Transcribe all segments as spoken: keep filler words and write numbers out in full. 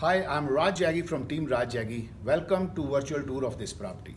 Hi, I'm Raj Jaggi from Team Raj Jaggi. Welcome to virtual tour of this property.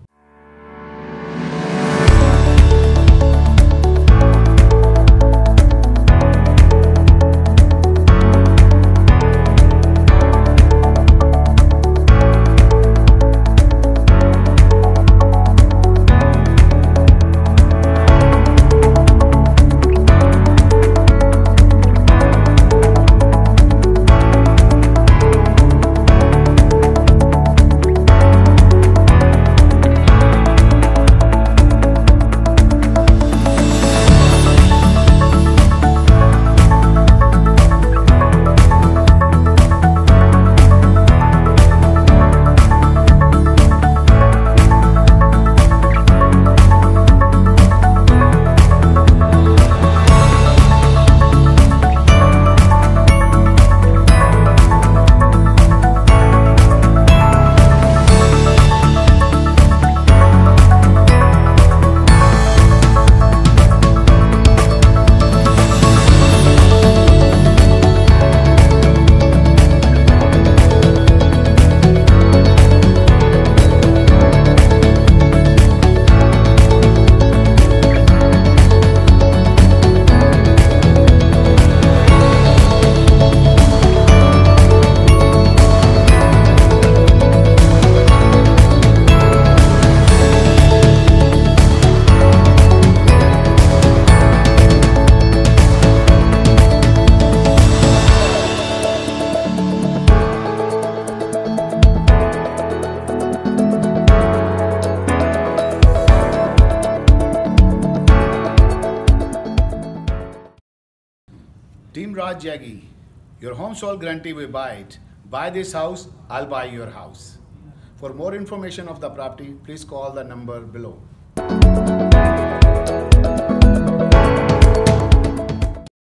Team Raj Jaggi, your home sold guarantee we buy it. Buy this house, I'll buy your house. For more information of the property, please call the number below.